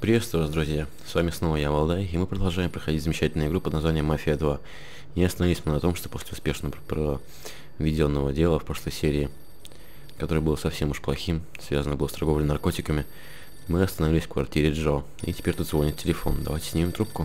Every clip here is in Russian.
Приветствую вас, друзья. С вами снова я, Валдай, и мы продолжаем проходить замечательную игру под названием Мафия 2. И остановились мы на том, что после успешно проведенного дела в прошлой серии, которое было совсем уж плохим, связано было с торговлей наркотиками, мы остановились в квартире Джо. И теперь тут звонит телефон. Давайте снимем трубку.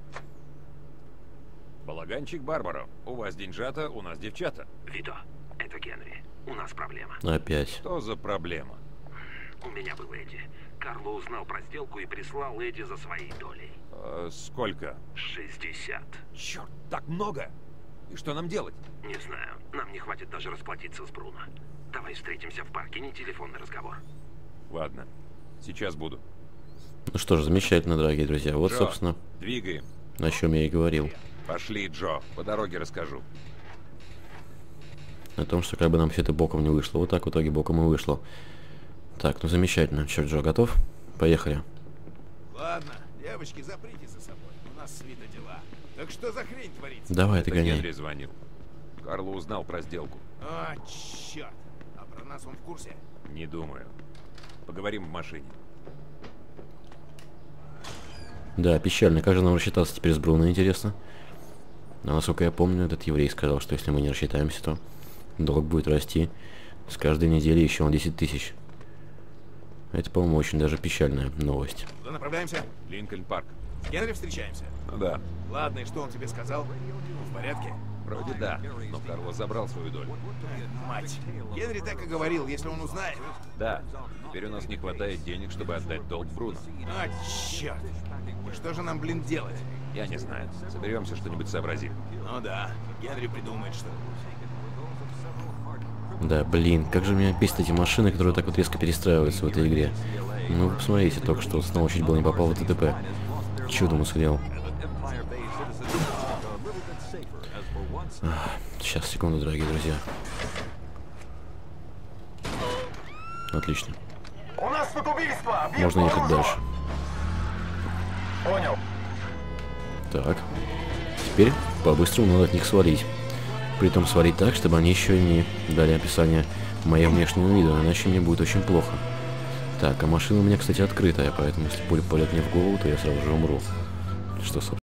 Балаганчик Барбаро. У вас деньжата, у нас девчата. Вито, это Генри. У нас проблема. Опять. Что за проблема? У меня был Эдди. Карло узнал про сделку и прислал Эдди за своей долей. Сколько? 60. Черт, так много! И что нам делать? Не знаю. Нам не хватит даже расплатиться с Бруно. Давай встретимся в парке, не телефонный разговор. Ладно, сейчас буду. Ну что ж, замечательно, дорогие друзья. Вот, Джо, собственно, двигаем. о чем я и говорил. Пошли, Джо, по дороге расскажу. О том, что как бы нам все это боком не вышло. Вот так в итоге боком и вышло. Так, ну замечательно. Черт, Джо, готов? Поехали. Ладно, девочки, заприте за собой. У нас свита дела. Так что за хрень творится? Давай, ты Это гоняй. Генри звонил. Карло узнал про сделку. А, черт. А про нас он в курсе? Не думаю. Поговорим в машине. Да, печально. Как же нам рассчитаться теперь с Бруно, интересно? А насколько я помню, этот еврей сказал, что если мы не рассчитаемся, то долг будет расти с каждой недели еще на 10 тысяч. Это, по-моему, очень даже печальная новость. Куда направляемся? Линкольн парк. С Генри встречаемся? Ну да, Ладно, и что он тебе сказал? В порядке? вроде да, но Карло забрал свою долю. Мать. Генри так и говорил, если он узнает. Да, теперь у нас не хватает денег, чтобы отдать долг Бруно. А, черт. И что же нам, блин, делать? Я не знаю. Соберемся, что-нибудь сообразим. Ну да, Генри придумает, что... Да, блин, как же меня бесит эти машины, которые так вот резко перестраиваются в этой игре. Ну, вы посмотрите, только что снова чуть было не попал в ТТП. Чудом уцелел. Сейчас, секунду, дорогие друзья. Отлично. У нас тут убийство! Можно ехать дальше. Понял. Так. Теперь по-быстрому надо от них свалить. Притом свалить так, чтобы они еще не дали описание моего внешнего вида, иначе мне будет очень плохо. Так, а машина у меня, кстати, открытая, поэтому если пуля полет мне в голову, то я сразу же умру. Что, собственно.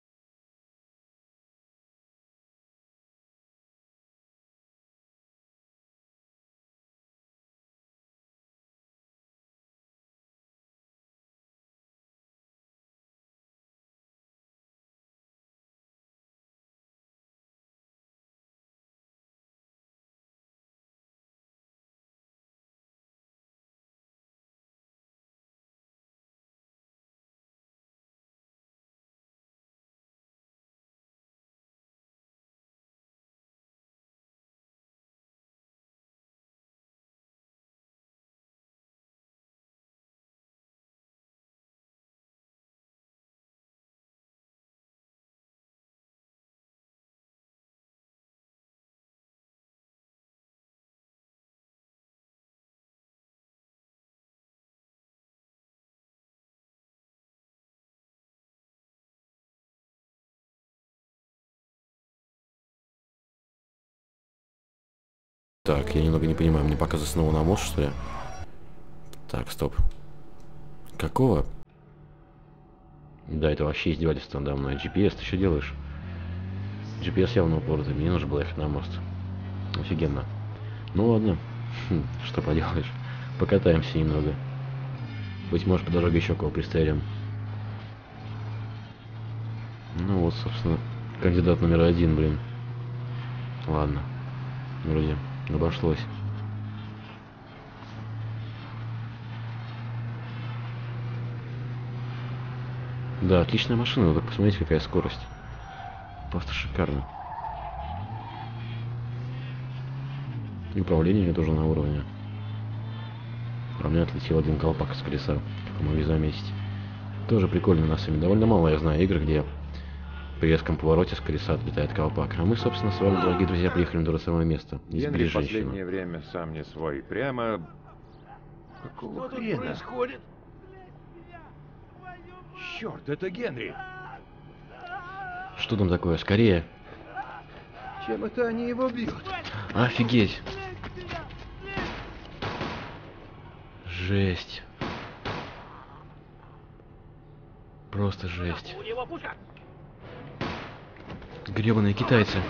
Так, я немного не понимаю, мне показывают снова на мост, что ли? Так, стоп. Какого? Да, это вообще издевательство надо мной. GPS, ты что делаешь? GPS явно упоротый, мне нужно было ехать на мост. Офигенно. Ну ладно, что поделаешь. Покатаемся немного. Быть может, по дороге еще кого пристрелим. Ну вот, собственно, кандидат номер 1, блин. Ладно, вроде обошлось. Да, отличная машина, вы только посмотрите, какая скорость. Просто шикарно. И управление у нее тоже на уровне. А у меня отлетел один колпак с колеса, как вы могли заметить. Тоже прикольно на самом деле. Довольно мало я знаю игр, где при резком повороте с колеса отлетает колпак. А мы, собственно, с вами, дорогие друзья, приехали на то же самое место. Генри в Избери последнее время сам не свой. Прямо... Какого хрена? происходит? Черт, это Генри! Что там такое? Скорее! Чем это они его бьют? Офигеть! Жесть! Просто жесть. У него пушка. Гребаные китайцы.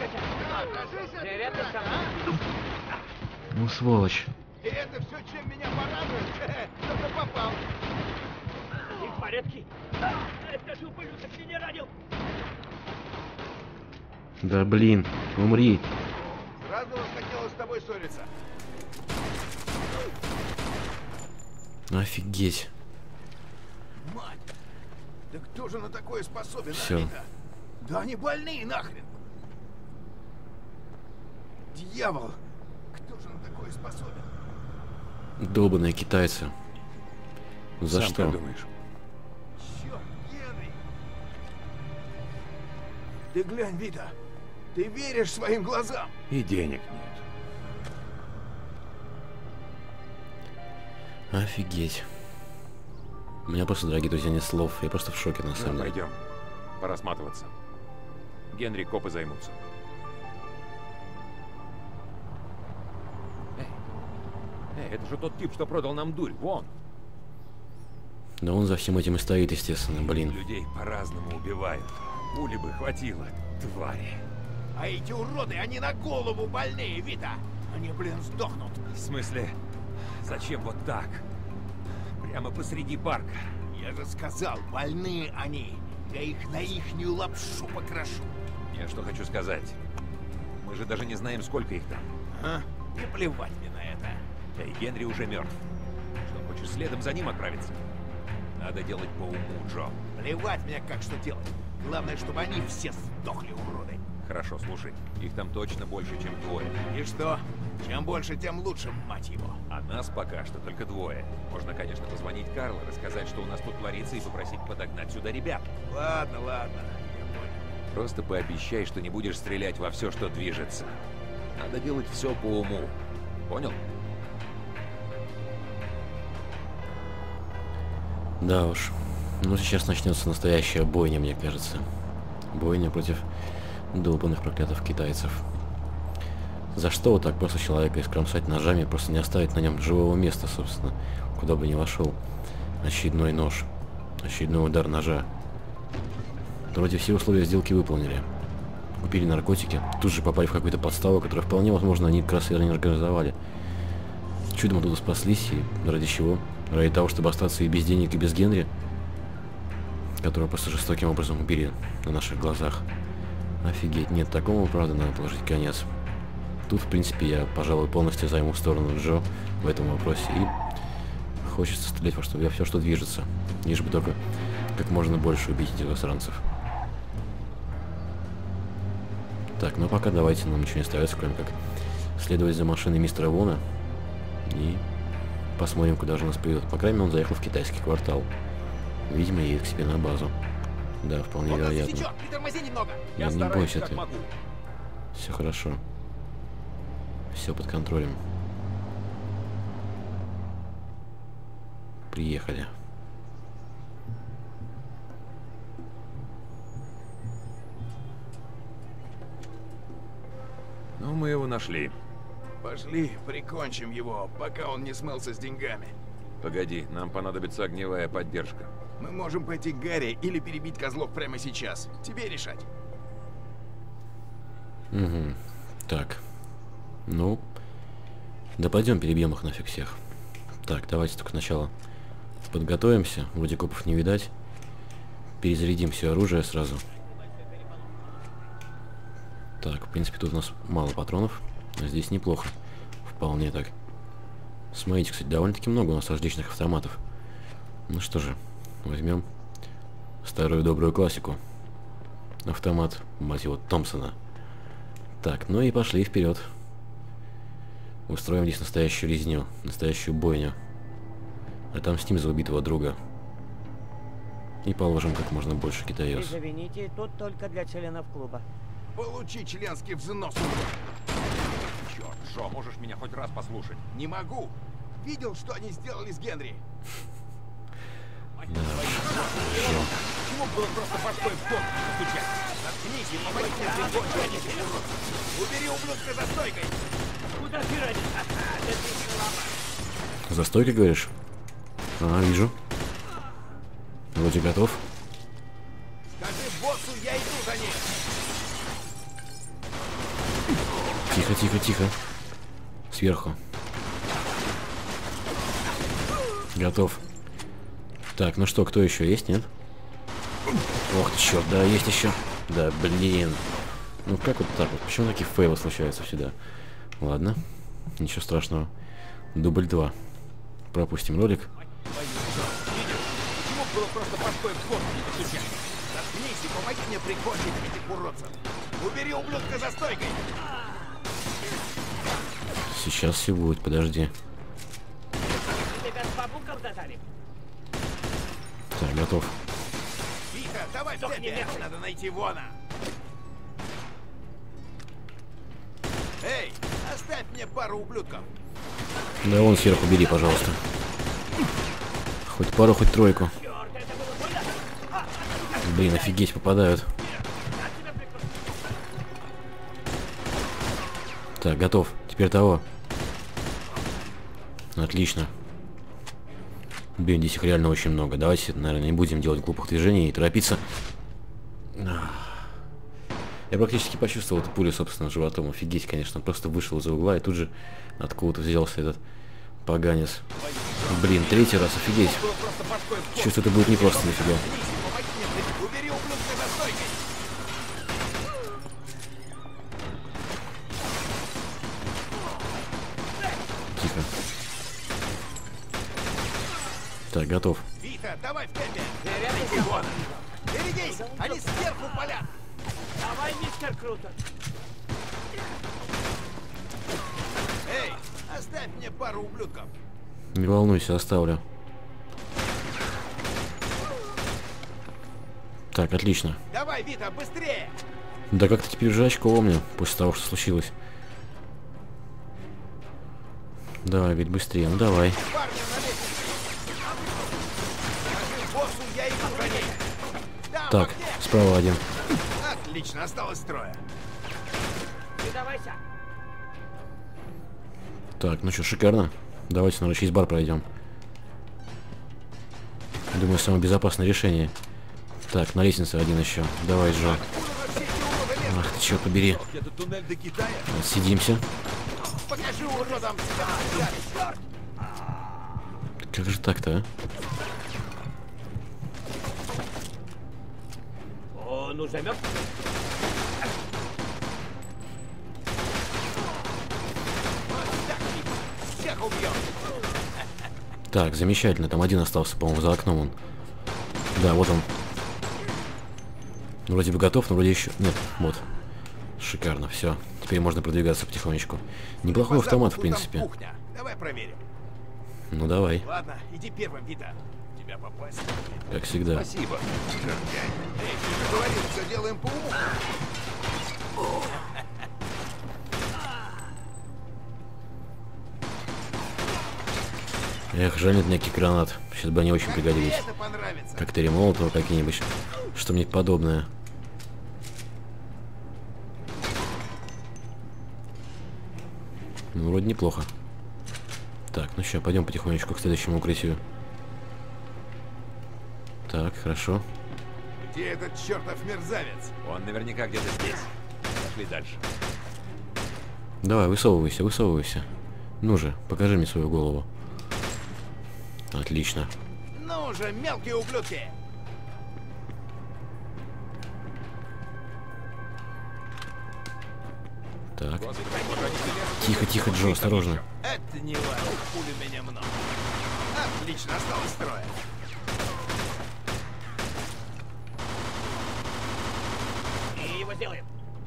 Ну, сволочь. И это все, чем меня порадует? Кто-то попал. Ты в порядке? Скажи, упырюшек, ты не ранил? Да блин, умри. Сразу захотелось с тобой ссориться. Офигеть. Мать! Да кто же на такое способен? Всё. Они-то? Да они больные нахрен! Дьявол! Кто же на такое способен? Долбаные китайцы. За Сам что? как думаешь? Черт, Генри! Ты глянь, Вита! Ты веришь своим глазам? И денег нет. Офигеть. У меня просто, дорогие друзья, нет слов. Я просто в шоке, на самом Ну, деле. пойдем. Пора сматываться. Генри копы займутся. Эй, это же тот тип, что продал нам дурь. Вон. Да он за всем этим и стоит, естественно, блин. Людей по-разному убивают. Пули бы хватило, твари. А эти уроды, они на голову больные, Вита! Они, блин, сдохнут! В смысле, зачем вот так? Прямо посреди парка. Я же сказал, больные они! Я их на ихнюю лапшу покрашу! Я что хочу сказать. Мы же даже не знаем, сколько их там. А? Не плевать мне на это! Эй, Генри уже мертв. Что, хочешь следом за ним отправиться? Надо делать по уму, Джо. Плевать мне, как что делать! Главное, чтобы они все сдохли, уроды! Хорошо, слушай. Их там точно больше, чем двое. И что? Чем больше, тем лучше, мать его! А нас пока что только двое. Можно, конечно, позвонить Карлу, рассказать, что у нас тут творится, и попросить подогнать сюда ребят. Ладно, ладно, я понял. Просто пообещай, что не будешь стрелять во все, что движется. Надо делать все по уму. Понял? Да уж. Ну, сейчас начнется настоящая бойня, мне кажется. Бойня против долбанных проклятых китайцев. За что вот так просто человека искромсать ножами, просто не оставить на нем живого места, собственно, куда бы ни вошел очередной нож, очередной удар ножа. Вроде все условия сделки выполнили. Купили наркотики, тут же попали в какую-то подставу, которую вполне возможно они как раз и не организовали. Чудом оттуда спаслись, и ради чего? Ради того, чтобы остаться и без денег, и без Генри, которого просто жестоким образом убили на наших глазах. Офигеть, нет, такому, правда, надо положить конец. Тут, в принципе, я, пожалуй, полностью займу сторону Джо в этом вопросе. И хочется стрелять во что, все, что движется. Лишь бы только как можно больше убить этих засранцев. Так, ну пока давайте, нам ничего не остается, кроме как следовать за машиной мистера Вона. И посмотрим, куда же нас приведет. По крайней мере, он заехал в китайский квартал. Видимо, едет к себе на базу. Да, вполне вероятно. Притормози немного! Я не бойся как ты. могу. Все хорошо. Все под контролем. Приехали. Ну, мы его нашли. Пошли, прикончим его, пока он не смылся с деньгами. Погоди, нам понадобится огневая поддержка. Мы можем пойти к Гарри или перебить козлов прямо сейчас. Тебе решать. Угу. Так. Ну. Да пойдем перебьем их нафиг всех. Так, давайте только сначала подготовимся. Вроде копов не видать. Перезарядим все оружие сразу. Так, в принципе, тут у нас мало патронов. Но здесь неплохо. Вполне так. Смотрите, кстати, довольно-таки много у нас различных автоматов. Ну что же, возьмем старую добрую классику. Автомат, мать его, Томпсона. Так, ну и пошли вперед. Устроим здесь настоящую резню, настоящую бойню. Отомстим за убитого друга. И положим как можно больше китаёс. Извините, тут только для членов клуба. Получи членский взнос. Черт, Джо, можешь меня хоть раз послушать? Не могу. Видел, что они сделали с Генри? Да. Почему было просто башкой в бок постучать? Заткнись и помоги мне прикончить этих уродов. Убери ублюдка за стойкой. Куда ты ради? Ха-ха, да ты не ломай. За стойкой, говоришь? А, вижу. Вроде готов. Скажи боссу, я иду за ним. Тихо, тихо, тихо. Сверху. Готов. Так, ну что, кто еще есть, нет? Ох ты, черт, да, есть еще. Да, блин. Ну как вот так вот? Почему такие фейлы случаются всегда? Ладно, ничего страшного. Дубль 2. Пропустим ролик. Почему было просто башкой в бок не постучать? Заткнись и помоги мне прикончить этих уродцев. Убери ублюдка за стойкой. Сейчас все будет, подожди. Тебя с бабуком додали? Так, готов. Вита, давай в темпе. Надо найти Вона. Эй, оставь мне пару ублюдков. Да вон сверху бери, пожалуйста. Хоть пару, хоть тройку. Черт, это было больно? Блин, офигеть, попадают. Так, готов. Теперь того. Отлично. Блин, здесь их реально очень много. Давайте, наверное, не будем делать глупых движений и торопиться. Я практически почувствовал эту пулю, собственно, животом. Офигеть, конечно. Просто вышел из-за угла и тут же откуда-то взялся этот поганец. Блин, третий раз, офигеть. Чувствую, это будет непросто, нифига. Убери ублюдка за стойкой. Тихо. Так, готов. Вита, давай в темпе. Найди Вона. Берегись, они сверху палят. Давай, мистер Крутер. Эй, оставь мне пару ублюдков. Не волнуйся, оставлю. Так, отлично. Давай, Вита, быстрее. Да как-то теперь уже очково мне после того, что случилось. Давай, ведь быстрее, ну давай. Парня на лестнице. Скажи боссу, я иду за ней. Да, Так, в окне. справа один. Отлично, осталось трое. Ты давайся. Так, ну что, шикарно. Давайте, наверное, через бар пройдем. Думаю, самое безопасное решение. Так, на лестнице один еще. Давай, Джо. Ах ты, черт побери. Это туннель до Китая? Сидимся. Покажи уродам себя. Как же так-то, а? Он уже мертв? Всех убьем. Так, замечательно. Там один остался, по-моему, за окном он. Да, вот он. Вроде бы готов, но вроде еще... Нет, вот. Шикарно, все. Теперь можно продвигаться потихонечку. Неплохой автомат, в принципе. Кухня. Давай проверим. Ну, давай. Ладно, иди первым, Вита. Тебя попасть. Как всегда. Спасибо. Эй, ты же говорил, все делаем по уму. Эх, жаль, нет никаких гранат. Сейчас бы они очень Как пригодились. тебе это понравится? Коктейли Молотова какие-нибудь. Что-нибудь подобное. Ну, вроде неплохо. Так, ну сейчас, пойдем потихонечку к следующему укрытию. Так, хорошо. Где этот чертов мерзавец? Он наверняка где-то здесь. Пошли дальше. Давай, высовывайся, высовывайся. Ну же, покажи мне свою голову. Отлично. Ну же, мелкие ублюдки! Так. Тихо, тихо, Джо, осторожно. Это не важно, пуль у меня много. Отлично, осталось трое. И его сделаем.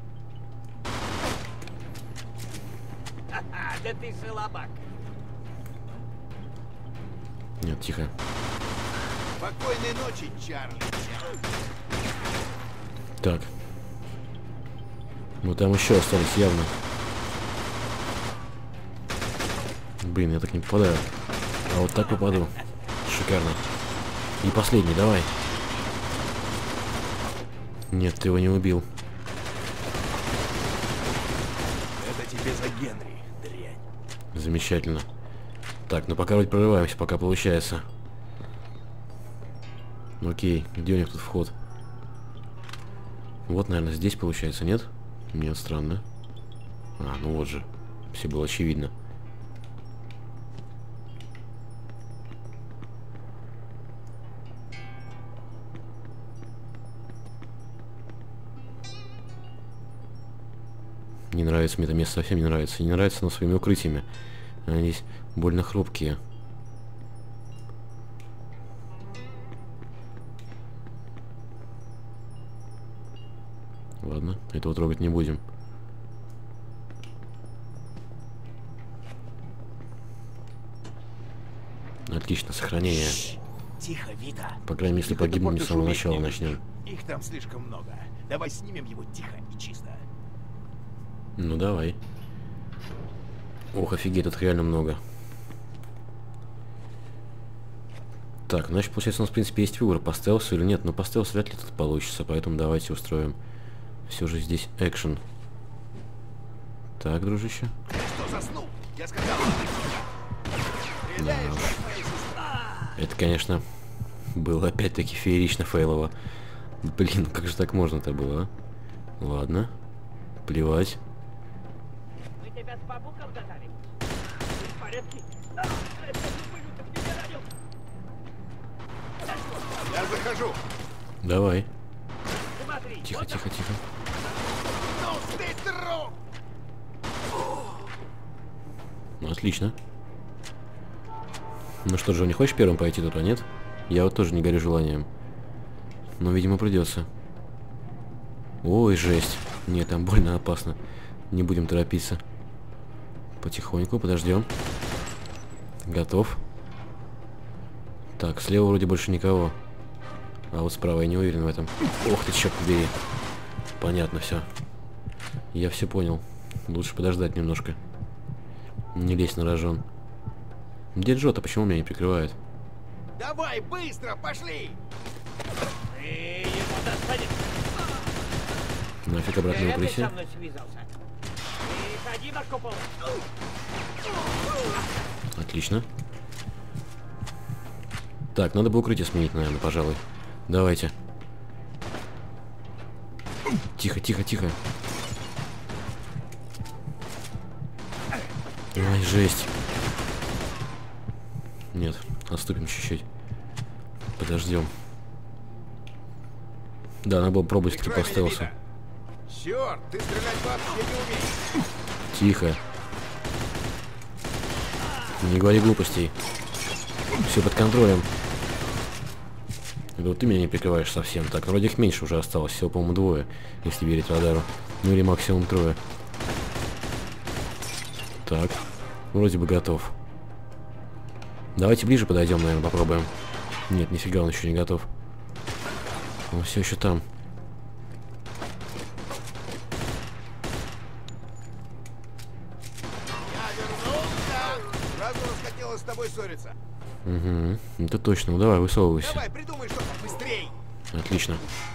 Ха-ха, да ты слабак. Нет, тихо. Спокойной ночи, Чарли. Так. Ну там еще остались явно. Блин, я так не попадаю. А вот так попаду. Шикарно. И последний, давай. Нет, ты его не убил. Это тебе за Генри, дрянь. Замечательно. Так, ну пока вроде прорываемся, пока получается. Окей, где у них тут вход? Вот, наверное, здесь получается, нет? Нет, странно. А, ну вот же. Все было очевидно. Не нравится мне это место, совсем не нравится. Не нравится оно своими укрытиями. Они здесь больно хрупкие. Ладно, этого трогать не будем. Отлично, сохранение. Тихо, Вита. По крайней мере, если погибнем, с самого начала начнем. Их там слишком много. Давай снимем его тихо и чисто. Ну давай. Ох, офигеть, тут реально много. Так, значит, получается, у нас, в принципе, есть выбор, по стелсу или нет. Но по стелсу вряд ли тут получится, поэтому давайте устроим все же здесь экшен. Так, дружище. Что заснул? Я сказал. Да. Это, конечно, было опять-таки феерично фейлово. Блин, как же так можно-то было, а? Ладно. Плевать. Мы тебя с бабуком задали. Ты в порядке? Это ублюдок меня ранил. Я захожу. Давай. Смотри. Тихо, вот тихо, тихо. Ну ты труп! Ну, отлично. Ну что же, не хочешь первым пойти туда, нет? Я вот тоже не горю желанием. Но, видимо, придется. Ой, жесть. Нет, там больно опасно. Не будем торопиться. Потихоньку, подождем. Готов. Так, слева вроде больше никого. А вот справа я не уверен в этом. Ох ты, черт побери. Понятно все. Я все понял. Лучше подождать немножко. Не лезь на рожон. Где Джо-то? Почему меня не прикрывает? Давай, быстро, пошли! ты ему достанешь. Нафиг Ты обратно опять укрытие. со мной связался. Ты ходи на купол. Отлично. Так, надо бы укрытие сменить, наверное, пожалуй. Давайте. Тихо, тихо, тихо. Ай, жесть. Нет, отступим чуть-чуть. Подождем. Да, надо было пробовать таки по стелсу. Черт, ты стрелять вообще не умеешь. Тихо. Не говори глупостей. Все под контролем. Это вот ты меня не прикрываешь совсем. Так, вроде их меньше уже осталось. Всего, по-моему, двое, если верить радару. Ну или максимум трое. Так, вроде бы готов. Давайте ближе подойдем, наверное, попробуем. Нет, нифига, он еще не готов. Он все еще там. Я вернулся. Сразу расхотелось с тобой ссориться. Угу, это точно. Ну давай, высовывайся. Давай, придумай что-то быстрей. Отлично.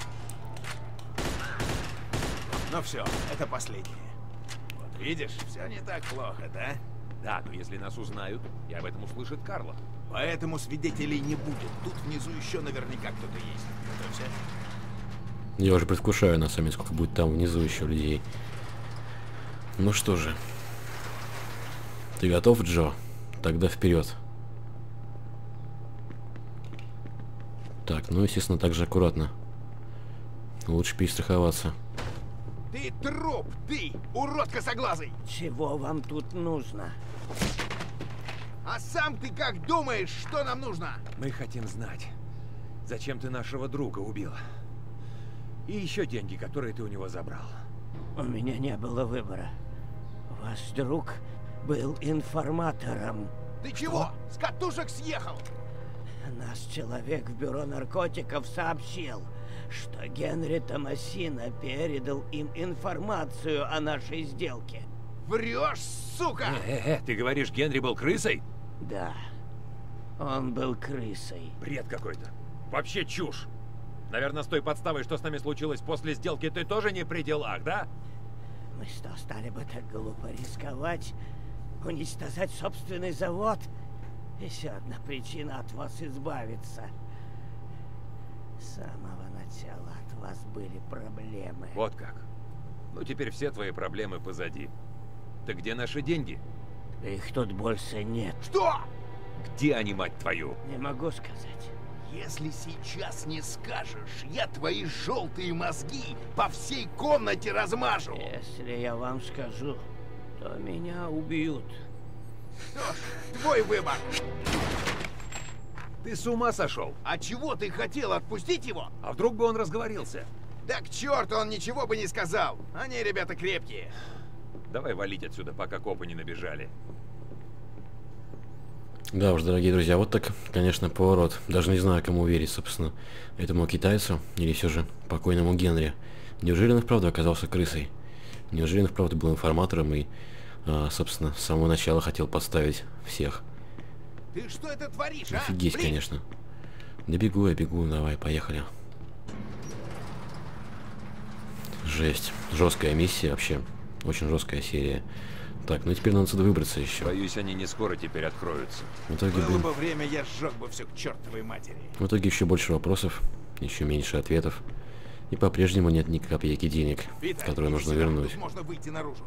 Ну все, это последнее. Вот видишь, все не так плохо, да? Да, но если нас узнают, и об этом услышит Карло. Поэтому свидетелей не будет. Тут внизу еще наверняка кто-то есть. Готовься. Я уже предвкушаю, на самом деле, сколько будет там внизу еще людей. Ну что же. Ты готов, Джо? Тогда вперед. Так, ну, естественно, так же аккуратно. Лучше перестраховаться. Ты труп, ты, урод косоглазый! Чего вам тут нужно? А сам ты как думаешь, что нам нужно? Мы хотим знать, зачем ты нашего друга убил. И еще деньги, которые ты у него забрал. У меня не было выбора. Ваш друг был информатором. Ты чего? С катушек съехал? Наш человек в бюро наркотиков сообщил, что Генри Томасино передал им информацию о нашей сделке. Врешь, сука! Ты говоришь, Генри был крысой? Да, он был крысой. Бред какой-то. Вообще чушь. Наверное, с той подставой, что с нами случилось после сделки, ты тоже не при делах, да? Мы что, стали бы так глупо рисковать, уничтожать собственный завод? Еще одна причина от вас избавиться. С самого начала от вас были проблемы. Вот как. Ну теперь все твои проблемы позади. Так где наши деньги? Их тут больше нет. Что? Где они, мать твою? Не могу сказать. Если сейчас не скажешь, я твои желтые мозги по всей комнате размажу. Если я вам скажу, то меня убьют. Что ж, твой выбор. Ты с ума сошел? А чего ты хотел отпустить его? А вдруг бы он разговорился? Да к черту, он ничего бы не сказал. Они, ребята, крепкие. Давай валить отсюда, пока копы не набежали. Да уж, дорогие друзья, вот так, конечно, поворот. Даже не знаю, кому верить, собственно, этому китайцу или все же покойному Генри. Неужели он вправду оказался крысой? Неужели он вправду был информатором и, собственно, с самого начала хотел подставить всех? Ты что это творишь, а? Офигеть, Блин. конечно. Да бегу, я бегу, давай, поехали. Жесть. Жесткая миссия вообще. Очень жесткая серия. Так, ну теперь надо отсюда выбраться еще. Боюсь, они не скоро теперь откроются. В итоге, Было блин, бы время, я сжег бы все к чертовой матери. в итоге еще больше вопросов, еще меньше ответов. И по-прежнему нет ни копейки денег, Вита, которые иди нужно сюда, вернуть. тут можно выйти наружу.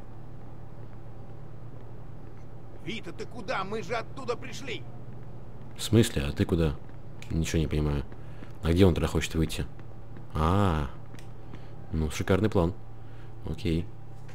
Вита, ты куда? Мы же оттуда пришли. В смысле? А ты куда? Ничего не понимаю. А где он тогда хочет выйти? Ну, шикарный план. Окей.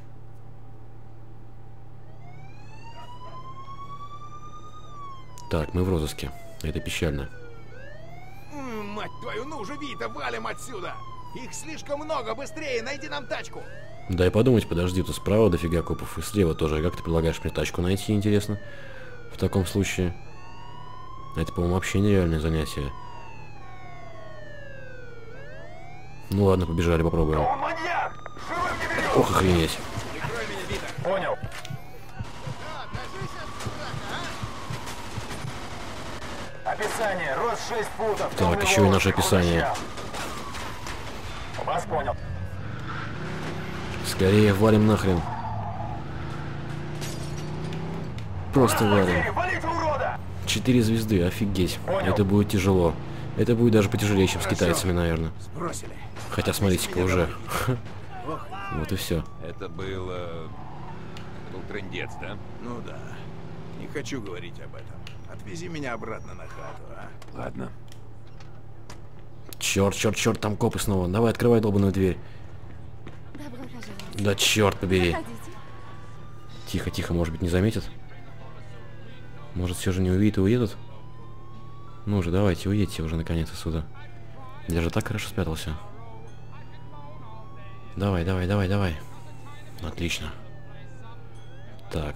Так, мы в розыске. Это печально. Мать твою, ну же, Вита, валим отсюда! Их слишком много, быстрее, найди нам тачку! Дай подумать, подожди, тут справа дофига копов и слева тоже. Как ты предлагаешь мне тачку найти, интересно? В таком случае... Это, по-моему, вообще нереальное занятие. Ну ладно, побежали, попробуем. Он маньяк! Живым не берет! Ох, охренеть. Прикрой меня, Вита! Понял. Описание. Рост 6 футов. Так, еще и наше описание. Вас понял. Скорее валим нахрен. Просто валим. Валите, урода! 4 звезды, офигеть. Понял. Это будет тяжело. Это будет даже потяжелее, чем с китайцами, наверное. Сбросили. Хотя, смотрите-ка, уже. Вот и все. Это был трындец, да? Ну да. Не хочу говорить об этом. Отвези меня обратно на хату, а? Ладно. Черт, черт, черт, там копы снова. Давай, открывай долбаную дверь. Добро пожаловать. Да черт побери. Проходите. Тихо, тихо, может быть, не заметят? Может, все же не увидят и уедут? Ну же, давайте, уедьте уже наконец отсюда. Я же так хорошо спрятался. Давай, давай, давай, давай. Отлично. Так.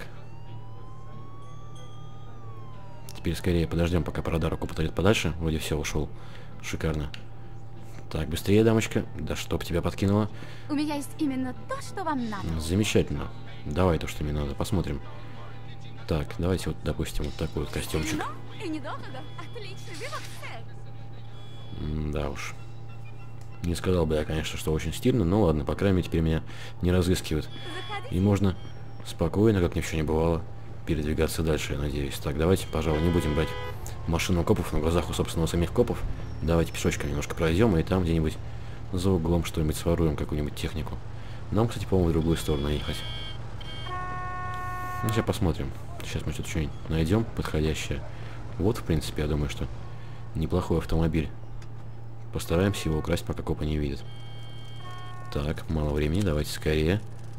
Теперь скорее подождем, пока радар копа отойдет подальше. Вроде все, ушел. Шикарно. Так, быстрее, дамочка. Да чтоб тебя подкинуло. У меня есть именно то, что вам надо. Замечательно. Давай то, что мне надо. Посмотрим. Так, давайте вот, допустим, вот такой вот костюмчик. И недорого. Отличный выбор, сэр. Да уж. Не сказал бы я, конечно, что очень стильно, но ладно, по крайней мере, теперь меня не разыскивают. Заходите. И можно спокойно, как ни в чем не бывало, передвигаться дальше, я надеюсь. Так, давайте, пожалуй, не будем брать машину копов на глазах у собственного самих копов. Давайте пешочком немножко пройдем, и там где-нибудь за углом что-нибудь своруем, какую-нибудь технику. Нам, кстати, по-моему, в другую сторону ехать. Ну, сейчас посмотрим. Сейчас мы что-то что-нибудь найдем подходящее. Вот, в принципе, я думаю, что неплохой автомобиль. Постараемся его украсть, пока копы не видят. Так, мало времени, давайте скорее.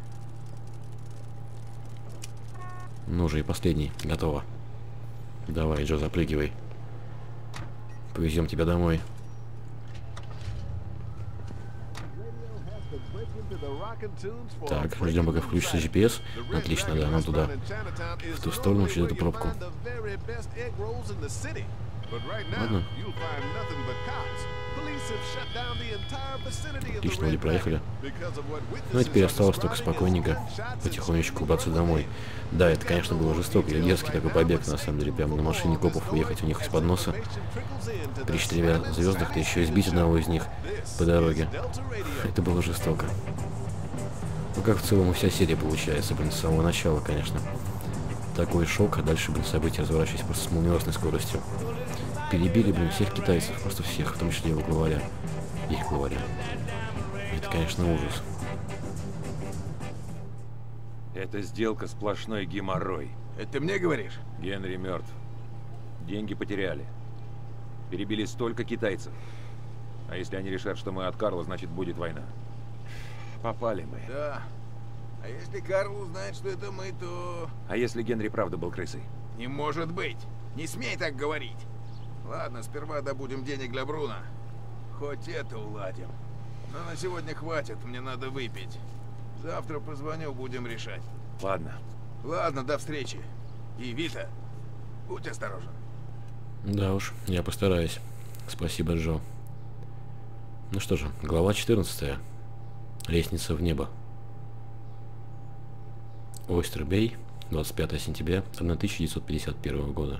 Ну же, и последний. Готово. Давай, Джо, запрыгивай. Повезем тебя домой. Так, ждем, пока включится GPS. Отлично, да, нам туда. В ту сторону, через эту пробку. Ладно. Отлично, вроде проехали. Ну, а теперь осталось только спокойненько, потихонечку убраться домой. Да, это, конечно, было жестоко и дерзкий такой побег, на самом деле, прямо на машине копов уехать у них из-под носа. При 4 звездах, да еще и сбить одного из них по дороге. Это было жестоко. Ну, как в целом и вся серия получается, блин, с самого начала, конечно. Такой шок, а дальше, блин, события разворачивались просто с молниеносной скоростью. перебили, блин, всех китайцев, просто всех, в том числе его главаря. Их главаря. Это, конечно, ужас. Эта сделка сплошной геморрой. Это ты мне говоришь? Генри мертв. Деньги потеряли. Перебили столько китайцев. А если они решат, что мы от Карла, значит будет война. Попали мы. Да. А если Карл узнает, что это мы, то... А если Генри правда был крысой? Не может быть. Не смей так говорить. Ладно, сперва добудем денег для Бруно. Хоть это уладим. Но на сегодня хватит, мне надо выпить. Завтра позвоню, будем решать. Ладно. Ладно, до встречи. И, Вита, будь осторожен. Да уж, я постараюсь. Спасибо, Джо. Ну что же, глава 14. Лестница в небо. Ойстер-Бей, 25 сентября 1951 года.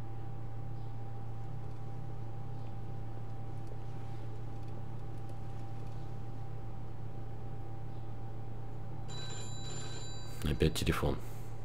Опять телефон.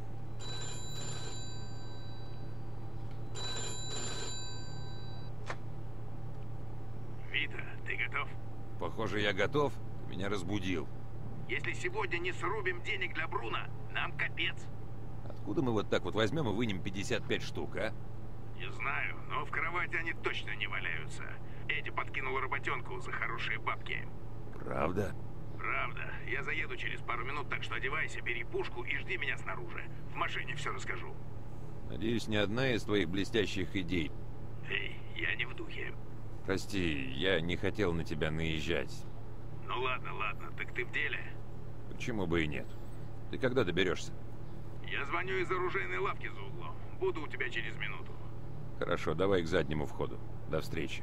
Вита, ты готов? Похоже, я готов. Ты меня разбудил. Если сегодня не срубим денег для Бруно, нам капец. Откуда мы вот так вот возьмем и вынем 55 штук, а? Не знаю, но в кровати они точно не валяются. Эдди подкинул работенку за хорошие бабки. Правда? Правда. Я заеду через пару минут, так что одевайся, бери пушку и жди меня снаружи. В машине все расскажу. Надеюсь, ни одна из твоих блестящих идей. Эй, я не в духе. Прости, я не хотел на тебя наезжать. Ну ладно, ладно, так ты в деле? Почему бы и нет? Ты когда доберешься? Я звоню из оружейной лавки за углом. Буду у тебя через минуту. Хорошо, давай к заднему входу. До встречи.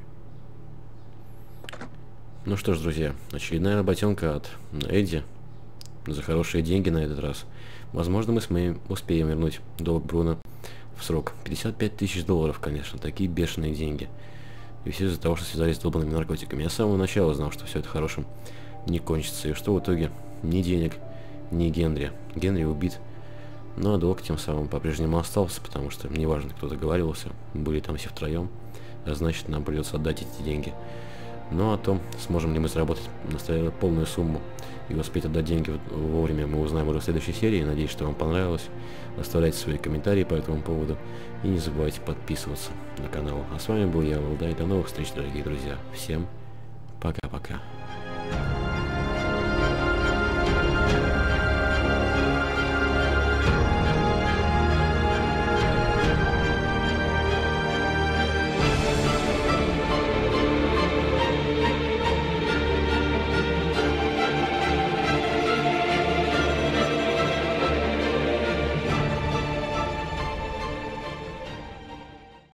Ну что ж, друзья, очередная работенка от Эдди за хорошие деньги на этот раз. Возможно, мы успеем вернуть долг Бруно в срок. 55 тысяч долларов, конечно, такие бешеные деньги. И все из-за того, что связались с долбанными наркотиками. Я с самого начала знал, что все это хорошим не кончится. И что в итоге ни денег, ни Генри. Генри убит. Ну а долг тем самым по-прежнему остался, потому что неважно, кто договаривался, были там все втроем. А значит, нам придется отдать эти деньги. Ну, о том, сможем ли мы заработать настоящую полную сумму и успеть отдать деньги вовремя, мы узнаем уже в следующей серии. Надеюсь, что вам понравилось. Оставляйте свои комментарии по этому поводу. И не забывайте подписываться на канал. А с вами был я, Валдай. До новых встреч, дорогие друзья. Всем пока-пока.